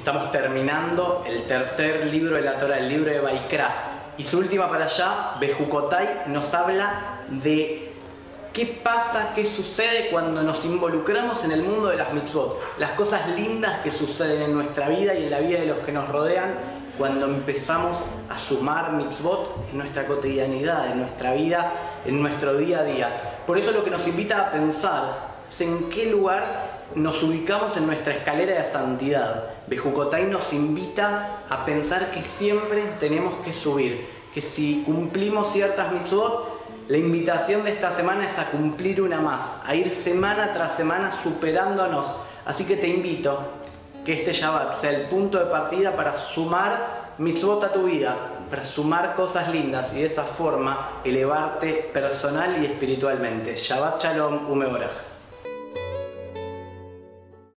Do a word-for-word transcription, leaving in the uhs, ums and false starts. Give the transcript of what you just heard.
Estamos terminando el tercer libro de la Torá, el libro de Vaikra. Y su última para allá, Bejucotai, nos habla de qué pasa, qué sucede cuando nos involucramos en el mundo de las mitzvot. Las cosas lindas que suceden en nuestra vida y en la vida de los que nos rodean cuando empezamos a sumar mitzvot en nuestra cotidianidad, en nuestra vida, en nuestro día a día. Por eso lo que nos invita a pensar es en qué lugar nos ubicamos en nuestra escalera de santidad. Bejucotai nos invita a pensar que siempre tenemos que subir, que si cumplimos ciertas mitzvot, la invitación de esta semana es a cumplir una más, a ir semana tras semana superándonos. Así que te invito que este Shabbat sea el punto de partida para sumar mitzvot a tu vida, para sumar cosas lindas y de esa forma elevarte personal y espiritualmente. Shabbat Shalom Umeoraj.